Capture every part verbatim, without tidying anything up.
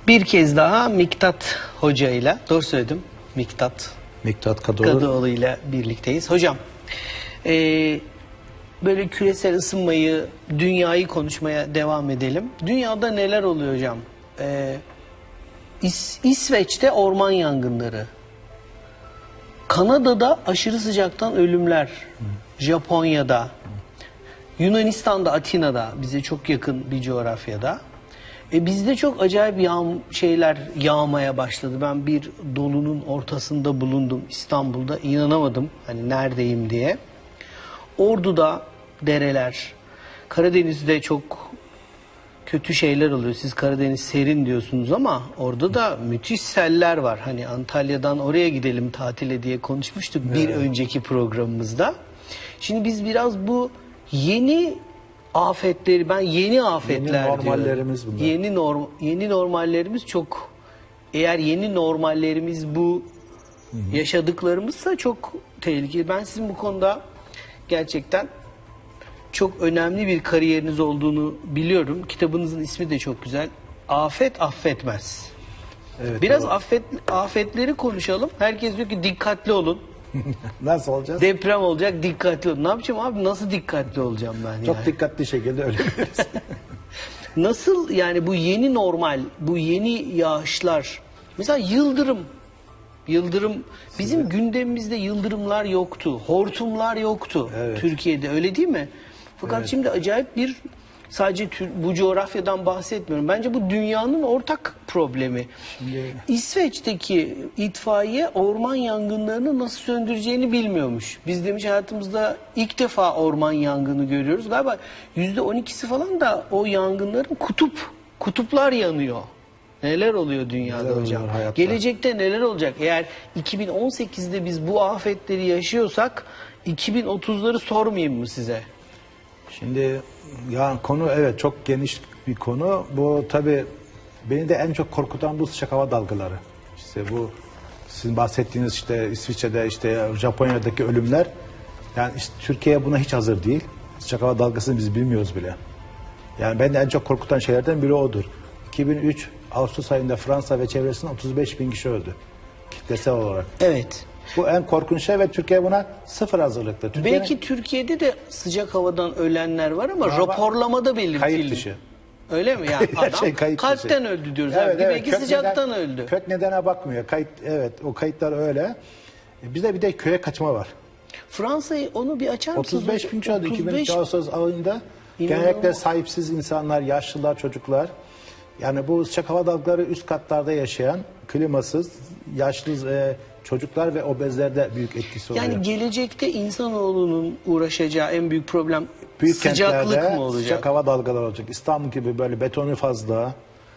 Bir kez daha Miktat Hoca ile, doğru söyledim, Miktat, Miktat Kadıoğlu. Kadıoğlu ile birlikteyiz. Hocam, e, böyle küresel ısınmayı, dünyayı konuşmaya devam edelim. Dünyada neler oluyor hocam? E, İs İsveç'te orman yangınları, Kanada'da aşırı sıcaktan ölümler, Hı. Japonya'da, Hı. Yunanistan'da, Atina'da, bize çok yakın bir coğrafyada. E bizde çok acayip yağ şeyler yağmaya başladı. Ben bir dolunun ortasında bulundum İstanbul'da. İnanamadım hani neredeyim diye. Ordu'da dereler, Karadeniz'de çok kötü şeyler oluyor. Siz Karadeniz serin diyorsunuz ama orada da müthiş seller var. Hani Antalya'dan oraya gidelim tatile diye konuşmuştuk evet. bir önceki programımızda. Şimdi biz biraz bu yeni afetleri, ben yeni afetler yeni normallerimiz diyorum. Bunlar. Yeni norm yeni normallerimiz çok, eğer yeni normallerimiz bu Hı -hı. yaşadıklarımızsa çok tehlikeli. Ben sizin bu konuda gerçekten çok önemli bir kariyeriniz olduğunu biliyorum. Kitabınızın ismi de çok güzel. Afet affetmez. Evet, biraz evet. affet afetleri konuşalım. Herkes diyor ki dikkatli olun. Nasıl olacağız? Deprem olacak, dikkatli olun. Ne yapacağım abi? Nasıl dikkatli olacağım ben? Çok yani? dikkatli şekilde öyle. Nasıl yani bu yeni normal, bu yeni yağışlar? Mesela yıldırım. Yıldırım, bizim Size... gündemimizde yıldırımlar yoktu. Hortumlar yoktu evet. Türkiye'de, öyle değil mi? Fakat evet. şimdi acayip bir, sadece bu coğrafyadan bahsetmiyorum. Bence bu dünyanın ortak problemi. Şimdi... İsveç'teki itfaiye orman yangınlarını nasıl söndüreceğini bilmiyormuş. Biz demiş hayatımızda ilk defa orman yangını görüyoruz. Galiba yüzde on ikisi falan da o yangınların kutup, kutuplar yanıyor. Neler oluyor dünyada neler hocam? Oluyor gelecekte neler olacak? Eğer iki bin on sekizde biz bu afetleri yaşıyorsak iki bin otuzları sormayayım mı size? Şimdi ya konu evet çok geniş bir konu. Bu tabii beni de en çok korkutan bu sıcak hava dalgaları. İşte bu sizin bahsettiğiniz işte İsviçre'de işte Japonya'daki ölümler. Yani işte Türkiye buna hiç hazır değil. Sıcak hava dalgasını biz bilmiyoruz bile. Yani beni en çok korkutan şeylerden biri odur. iki bin üç Ağustos ayında Fransa ve çevresinde otuz beş bin kişi öldü. Kitlesel olarak. Evet. Bu en korkunç şey ve Türkiye buna sıfır hazırlıklı. Türkiye'nin... Belki Türkiye'de de sıcak havadan ölenler var ama, ama raporlamada belirtildi. Kayıt dışı. öyle mi? Yani adam şey, kalpten dışı. öldü diyoruz. Evet, evet. Belki kök sıcaktan neden, öldü. Kök nedene bakmıyor. Kayıt, evet o kayıtlar öyle. Bizde bir de köye kaçma var. Fransa'yı onu bir açar mısınız? otuz beş bin kişi öldü iki bin üç Ağustos ayında. Genellikle sahipsiz insanlar, yaşlılar, çocuklar. Yani bu sıcak hava dalgaları üst katlarda yaşayan, klimasız, yaşlı e, çocuklar ve obezlerde büyük etkisi oluyor. Yani gelecekte insanoğlunun uğraşacağı en büyük problem büyük sıcaklık mı olacak? Sıcak hava dalgaları olacak. İstanbul gibi böyle betonu fazla,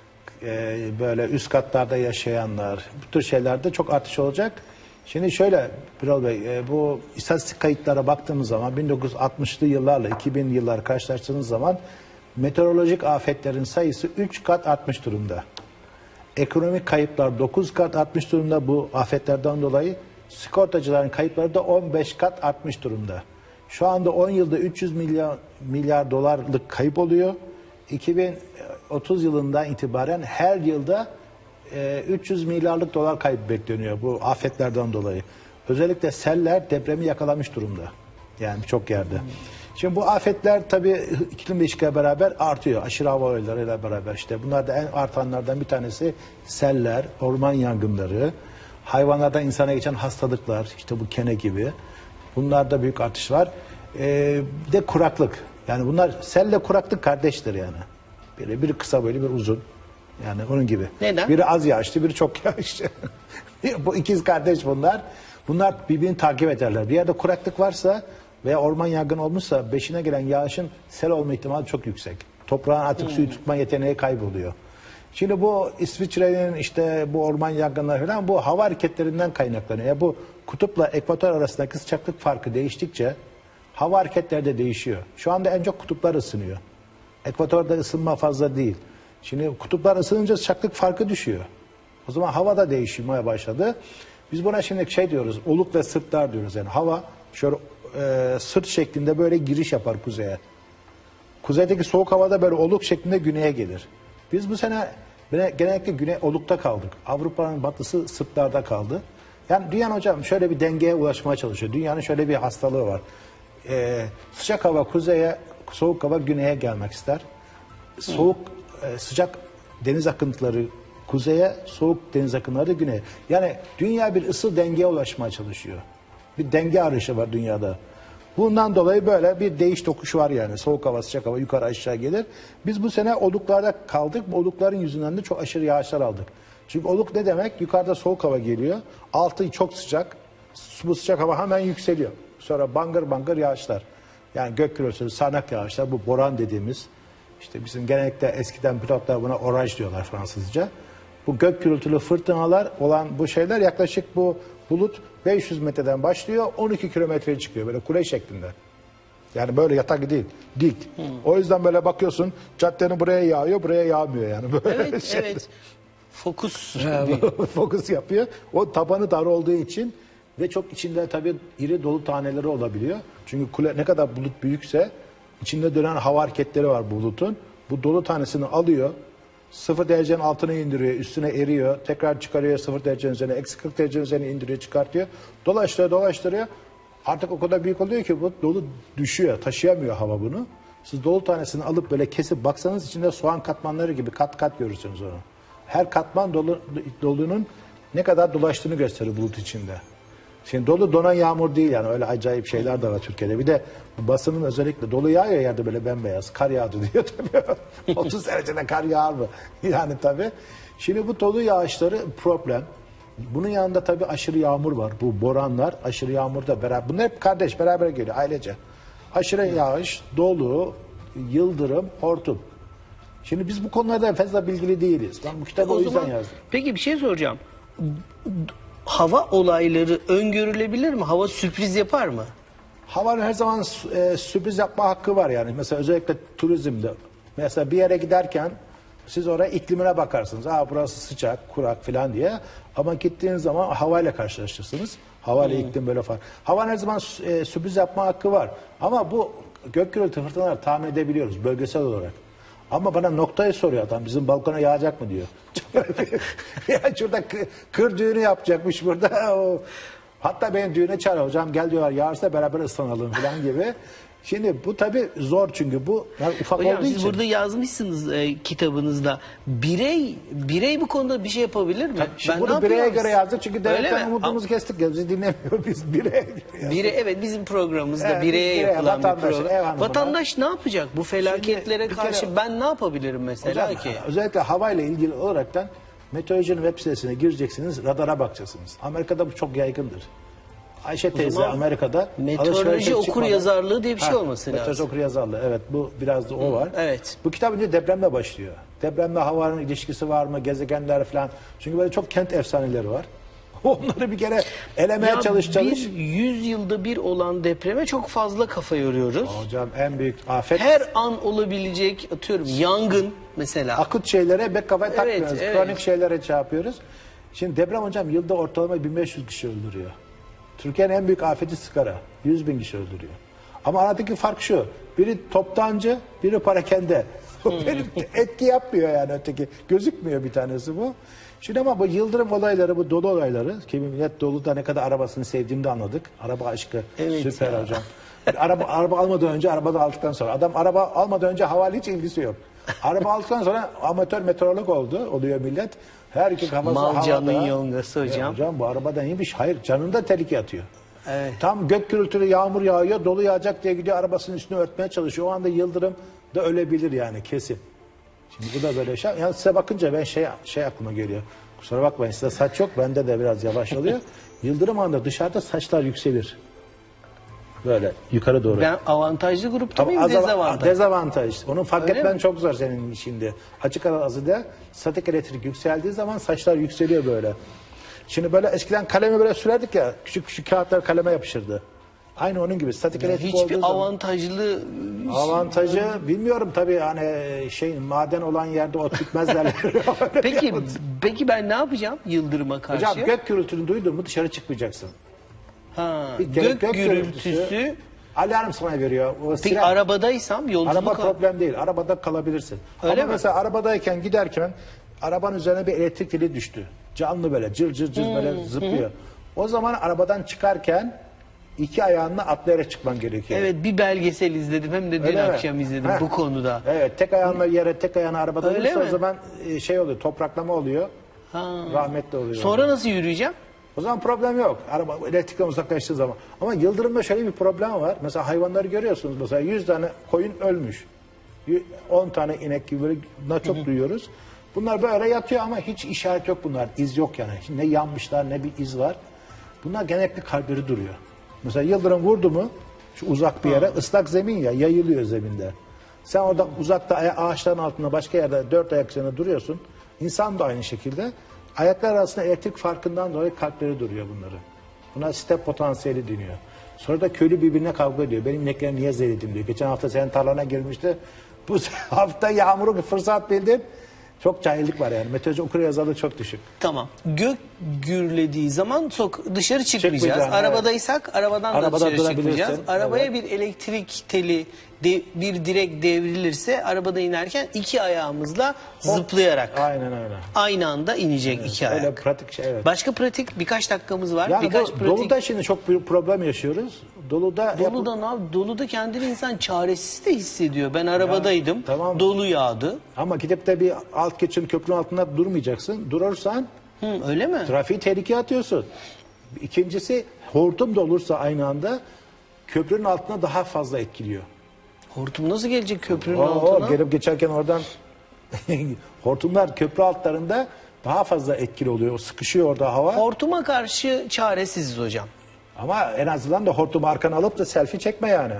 e, böyle üst katlarda yaşayanlar, bu tür şeylerde çok artış olacak. Şimdi şöyle Birol Bey, e, bu istatistik kayıtlara baktığımız zaman bin dokuz yüz altmışlı yıllarla iki bin yıllar karşılaştığınız zaman meteorolojik afetlerin sayısı üç kat artmış durumda. Ekonomik kayıplar dokuz kat artmış durumda bu afetlerden dolayı. Sigortacıların kayıpları da on beş kat artmış durumda. Şu anda on yılda üç yüz milyar, milyar dolarlık kayıp oluyor. iki bin otuz yılından itibaren her yılda e, üç yüz milyarlık dolar kayıp bekleniyor bu afetlerden dolayı. Özellikle seller depremi yakalamış durumda. Yani birçok yerde. Şimdi bu afetler tabii iklim değişikliğiyle beraber artıyor. Aşırı hava olaylarıyla beraber işte. Bunlar da en artanlardan bir tanesi seller, orman yangınları, hayvanlardan insana geçen hastalıklar, işte bu kene gibi. Bunlarda büyük artış var. Ee, bir de kuraklık. Yani bunlar selle kuraklık kardeştir yani. Biri, biri kısa böyle bir uzun. Yani onun gibi. Neden? Biri az yağışlı, biri çok yağışlı. Bu ikiz kardeş bunlar. Bunlar birbirini takip ederler. Bir yerde kuraklık varsa veya orman yangını olmuşsa beşine gelen yağışın sel olma ihtimali çok yüksek. Toprağın artık hmm. suyu tutma yeteneği kayboluyor. Şimdi bu İsviçre'nin işte bu orman yangınları falan bu hava hareketlerinden kaynaklanıyor. Yani bu kutupla ekvator arasındaki sıcaklık farkı değiştikçe hava hareketleri de değişiyor. Şu anda en çok kutuplar ısınıyor. Ekvatorda ısınma fazla değil. Şimdi kutuplar ısınınca sıcaklık farkı düşüyor. O zaman hava da değişmeye başladı. Biz buna şimdi şey diyoruz, oluk ve sırtlar diyoruz. Yani hava şöyle e, sırt şeklinde böyle giriş yapar kuzeye. Kuzeydeki soğuk havada böyle oluk şeklinde güneye gelir. Biz bu sene Bine- Genellikle güney olukta kaldık. Avrupa'nın batısı Sırplarda kaldı. Yani dünyanın hocam şöyle bir dengeye ulaşmaya çalışıyor. Dünyanın şöyle bir hastalığı var. Ee, sıcak hava kuzeye, soğuk hava güneye gelmek ister. Soğuk, e, sıcak deniz akıntıları kuzeye, soğuk deniz akıntıları güneye. Yani dünya bir ısı dengeye ulaşmaya çalışıyor. Bir denge arayışı var dünyada. Bundan dolayı böyle bir değiş tokuş var yani. Soğuk hava, sıcak hava yukarı aşağı gelir. Biz bu sene oluklarda kaldık. Bu olukların yüzünden de çok aşırı yağışlar aldık. Çünkü oluk ne demek? Yukarıda soğuk hava geliyor. Altı çok sıcak. Bu sıcak hava hemen yükseliyor. Sonra bangır bangır yağışlar. Yani gök gürültülü sağanak yağışlar. Bu boran dediğimiz. İşte bizim genellikle eskiden pilotlar buna oraj diyorlar Fransızca. Bu gök gürültülü fırtınalar olan bu şeyler yaklaşık bu bulut beş yüz metreden başlıyor on iki kilometreye çıkıyor böyle kule şeklinde. Yani böyle yatak değil, dik. Hmm. O yüzden böyle bakıyorsun caddenin buraya yağıyor, buraya yağmıyor yani. Böyle evet, şey. evet. Fokus. Fokus yapıyor. O tabanı dar olduğu için ve çok içinde tabii iri dolu taneleri olabiliyor. Çünkü kule ne kadar bulut büyükse içinde dönen hava hareketleri var bulutun. Bu dolu tanesini alıyor. Sıfır derecenin altına indiriyor, üstüne eriyor, tekrar çıkarıyor sıfır derecenin üzerine, eksi kırk derecenin üzerine indiriyor, çıkartıyor. Dolaştırıyor, dolaştırıyor. Artık o kadar büyük oluyor ki bu dolu düşüyor, taşıyamıyor hava bunu. Siz dolu tanesini alıp böyle kesip baksanız içinde soğan katmanları gibi kat kat görürsünüz onu. Her katman dolu, dolunun ne kadar dolaştığını gösterir bulut içinde. Şimdi dolu donan yağmur değil yani öyle acayip şeyler de var Türkiye'de. Bir de basının özellikle dolu yağıyor yerde böyle bembeyaz. Kar yağdı diyor tabii. otuz derecede kar yağar mı? Yani tabii. Şimdi bu dolu yağışları problem. Bunun yanında tabii aşırı yağmur var. Bu boranlar aşırı yağmurda beraber. Bunlar hep kardeş beraber geliyor ailece. Aşırı yağış, dolu, yıldırım, hortum. Şimdi biz bu konularda fazla bilgili değiliz. Ben bu kitabı o, o yüzden zaman, yazdım. Peki bir şey soracağım. Hava olayları öngörülebilir mi? Hava sürpriz yapar mı? Havanın her zaman e, sürpriz yapma hakkı var yani. Mesela özellikle turizmde. Mesela bir yere giderken siz oraya iklimine bakarsınız. Aa burası sıcak, kurak falan diye. Ama gittiğiniz zaman havayla karşılaşırsınız. Havayla hmm. iklim böyle farklı. Havanın her zaman e, sürpriz yapma hakkı var. Ama bu gök gürültü fırtınaları tahmin edebiliyoruz bölgesel olarak. Ama bana noktayı soruyor adam. Bizim balkona yağacak mı diyor. Ya şurada kır düğünü yapacakmış burada. Hatta benim düğüne çağırıyor. Hocam gel diyorlar yağarsa beraber ıslanalım falan gibi. Şimdi bu tabii zor çünkü bu yani ufak Hocam, olduğu siz için. burada yazmışsınız e, kitabınızda. Birey birey bu konuda bir şey yapabilir mi? Tabii, ben bunu bireye göre yazdık çünkü devletten umudumuzu kestik ya. Bizi dinlemiyor biz bireye göre yazdık. Bire, evet bizim programımızda evet, bireye bireye, yapılan vatandaş, bir program. hanımına. Vatandaş ne yapacak bu felaketlere Şimdi, karşı kere, ben ne yapabilirim mesela hocam, ki? Özellikle havayla ilgili olaraktan meteorolojinin web sitesine gireceksiniz, radara bakacaksınız. Amerika'da bu çok yaygındır. Ayşe teyze Amerika'da meteoroloji okur yazarlığı diye bir şey ha, olması lazım. Meteoroloji okur yazarlığı evet bu biraz da o var. Evet. Bu kitap önce depremle başlıyor. Depremle havanın ilişkisi var mı? Gezegenler falan. Çünkü böyle çok kent efsaneleri var. Onları bir kere elemeye ya çalış çalış. Biz yüz yılda bir olan depreme çok fazla kafa yoruyoruz. Hocam en büyük afet. Her an olabilecek atıyorum yangın mesela. Akut şeylere bek kafaya evet, takmıyoruz. Evet. Kronik şeylere şey yapıyoruz. Şimdi deprem hocam yılda ortalama bin beş yüz kişi öldürüyor. Türkiye'nin en büyük afeti sigara. yüz bin kişi öldürüyor. Ama aradaki fark şu. Biri toptancı, biri parakende. Hmm. Etki yapmıyor yani öteki. Gözükmüyor bir tanesi bu. Şimdi ama bu yıldırım olayları, bu dolu olayları, ki millet doluda ne kadar arabasını sevdiğini de anladık. Araba aşkı evet süper ya. hocam. Araba, araba almadan önce, arabada aldıktan sonra. Adam araba almadan önce havayla hiç ilgisi yok. Araba aldıktan sonra amatör meteorolog oldu, oluyor millet. Her iki kafası Mal havada. canın yongası hocam. Ya hocam bu arabadan iyiymiş. Hayır canında tehlike atıyor. Evet. Tam gök gürültülü yağmur yağıyor, dolu yağacak diye gidiyor arabasının üstünü örtmeye çalışıyor. O anda yıldırım da ölebilir yani kesin. Şimdi bu da böyle şey. Yani size bakınca ben şey şey aklıma geliyor. Kusura bakmayın size saç yok bende de biraz yavaş oluyor. Yıldırım anında dışarıda saçlar yükselir. Böyle yukarı doğru. Ben avantajlı grupta mıyım Az- dezavantaj? Dezavantaj. Onu fark Öyle etmen mi? çok zor senin şimdi. Açık ara azıda statik elektrik yükseldiği zaman saçlar yükseliyor böyle. Şimdi böyle eskiden kalemi böyle sürerdik ya küçük küçük kağıtlar kaleme yapışırdı. Aynı onun gibi statik Yani elektrik hiçbir olduğu zaman. avantajlı Avantajı bilmiyorum tabii hani şey maden olan yerde ot bitmez derler. Peki peki ben ne yapacağım yıldırıma karşı? Hocam gök gürültünü duydun mu dışarı çıkmayacaksın. Ha, Bir kere gök, gürültüsü. Alarm sana veriyor. O Peki siren. arabadaysam yolculuk... Araba problem değil. Arabada kalabilirsin. Öyle Ama mi? mesela arabadayken giderken arabanın üzerine bir elektrik dili düştü. Canlı böyle cır cır cır böyle zıplıyor. O zaman arabadan çıkarken iki ayağınla atlayarak çıkman gerekiyor. Evet, bir belgesel izledim, hem de dün Öyle mi? akşam izledim Heh. bu konuda. Evet, tek ayağınla yere, tek ayağını arabada Öyle olursa mi? o zaman e, şey oluyor, topraklama oluyor. Ha. Rahmetli oluyor. Sonra nasıl yürüyeceğim? O zaman problem yok. Araba elektrikten uzaklaştığı zaman. Ama yıldırımda şöyle bir problem var. Mesela hayvanları görüyorsunuz. Mesela yüz tane koyun ölmüş. on tane inek gibi böyle bunlar çok duyuyoruz. Bunlar böyle yatıyor ama hiç işaret yok bunlar. İz yok yani. Şimdi ne yanmışlar ne bir iz var. Bunlar genellikle kalpleri duruyor. Mesela yıldırım vurdu mu şu uzak bir yere, ıslak zemin ya, yayılıyor zeminde. Sen orada uzakta ağaçların altında başka yerde dört ayak üzerine duruyorsun. İnsan da aynı şekilde. Ayaklar arasında elektrik farkından dolayı kalpleri duruyor bunların. Buna step potansiyeli deniyor. Sonra da köylü birbirine kavga ediyor. Benim inekleri niye zehirledim diyor. Geçen hafta senin tarlana girmişti. Bu hafta yağmuru fırsat bildim. Çok cahillik var yani. Meteoroloji okur yazarlığı çok düşük. Tamam. Gök gürlediği zaman sok dışarı çıkmayacağız. Çıkmayacaksın, Arabadaysak arabadan da Arabada dışarı durabilirsin, çıkmayacağız. Arabaya evet. bir elektrik teli, de- bir direk devrilirse arabada inerken iki ayağımızla zıplayarak Aynen öyle. aynı anda inecek iki Öyle ayak. pratik şey evet. Başka pratik birkaç dakikamız var. Yani birkaç bu pratik. doluda şimdi çok büyük problem yaşıyoruz. Doluda Doluda ne yap- Doluda kendini insan çaresiz de hissediyor. Ben arabadaydım. tamam. Dolu yağdı. ama gidip de bir alt geçin köprünün altında durmayacaksın. Durursan Hı, öyle mi? trafiği tehlikeye atıyorsun. İkincisi hortum da olursa aynı anda köprünün altına daha fazla etkiliyor. Hortum nasıl gelecek köprünün Oo, altına? gelip geçerken oradan hortumlar köprü altlarında daha fazla etkili oluyor. O sıkışıyor orada hava. Hortuma karşı çaresiziz hocam. Ama en azından da hortumu arkana alıp da selfie çekme yani.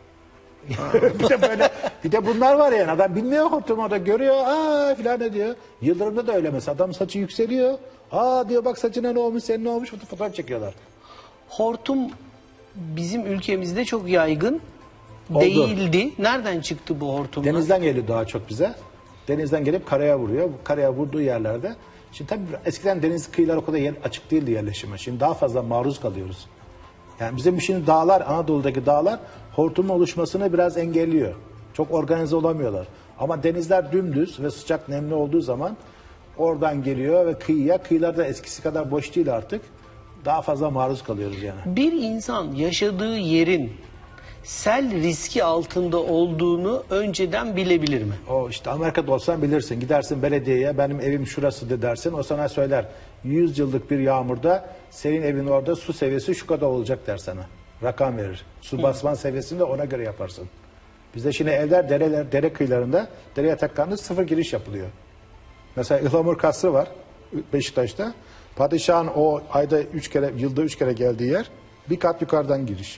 bir de böyle bir de bunlar var yani adam bilmiyor hortumu orada görüyor aa filan ne diyor. Yıldırımda da öyle mesela adam saçı yükseliyor. Aa diyor bak saçına ne olmuş senin ne olmuş fotoğraf çekiyorlar. Hortum bizim ülkemizde çok yaygın Oldu. değildi. Nereden çıktı bu hortumlar? Denizden geliyor daha çok bize. Denizden gelip karaya vuruyor. Bu karaya vurduğu yerlerde. Şimdi tabii eskiden deniz kıyıları o kadar yer, açık değildi yerleşime. Şimdi daha fazla maruz kalıyoruz. Yani bizim şimdi dağlar, Anadolu'daki dağlar hortumun oluşmasını biraz engelliyor. Çok organize olamıyorlar. Ama denizler dümdüz ve sıcak nemli olduğu zaman oradan geliyor ve kıyıya, kıyılarda eskisi kadar boş değil artık. Daha fazla maruz kalıyoruz yani. Bir insan yaşadığı yerin sel riski altında olduğunu önceden bilebilir mi? O işte Amerika'da olsan bilirsin. Gidersin belediyeye benim evim şurası dersin. O sana söyler. yüz yıllık bir yağmurda senin evin orada su seviyesi şu kadar olacak der sana. Rakam verir. Su basman seviyesini de ona göre yaparsın. Bizde şimdi evler dereler, dere kıyılarında dere yataklarında sıfır giriş yapılıyor. Mesela Ihlamur Kasrı var Beşiktaş'ta. Padişahın o ayda üç kere, yılda üç kere geldiği yer bir kat yukarıdan giriş.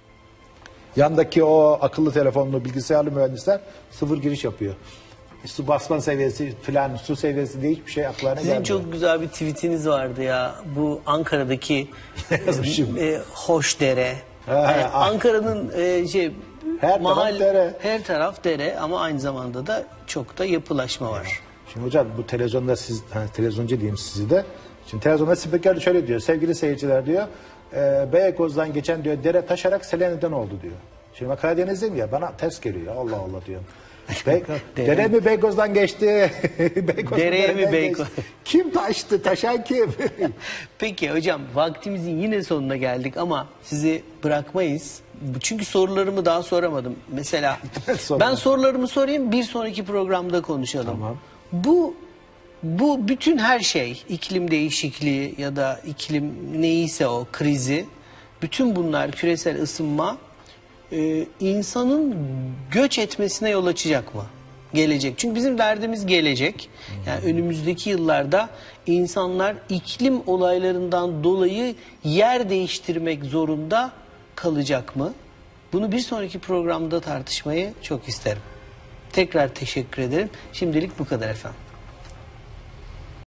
Yandaki o akıllı telefonlu bilgisayarlı mühendisler sıfır giriş yapıyor. Su basma seviyesi filan su seviyesi değil hiçbir şey aklarına Sizin gelmiyor. çok güzel bir tweetiniz vardı ya. Bu Ankara'daki Yazmışım. e, Hoşdere. Ha, Yani ah. Ankara'nın e, şey Her taraf dere. her taraf dere ama aynı zamanda da çok da yapılaşma var. Şimdi hocam bu televizyonda siz hani televizyoncu diyeyim sizi de. Şimdi televizyonda spiker şöyle diyor. Sevgili seyirciler diyor. E, Beykoz'dan geçen diyor dere taşarak sele neden oldu diyor. Şimdi ben Karadenizliyim ya bana ters geliyor. Allah Allah diyorum. Bey, dere mi Beykoz'dan geçti? Beykoz Dereye mi dereden Beykoz? geçti? Kim taştı? Taşan kim? Peki hocam vaktimizin yine sonuna geldik ama sizi bırakmayız. Çünkü sorularımı daha soramadım. Mesela Sorma. ben sorularımı sorayım bir sonraki programda konuşalım. Tamam. Bu bu bütün her şey iklim değişikliği ya da iklim neyse o krizi bütün bunlar küresel ısınma e, insanın göç etmesine yol açacak mı? Gelecek. Çünkü bizim derdimiz gelecek. Yani önümüzdeki yıllarda insanlar iklim olaylarından dolayı yer değiştirmek zorunda kalacak mı? Bunu bir sonraki programda tartışmayı çok isterim. Tekrar teşekkür ederim. Şimdilik bu kadar efendim.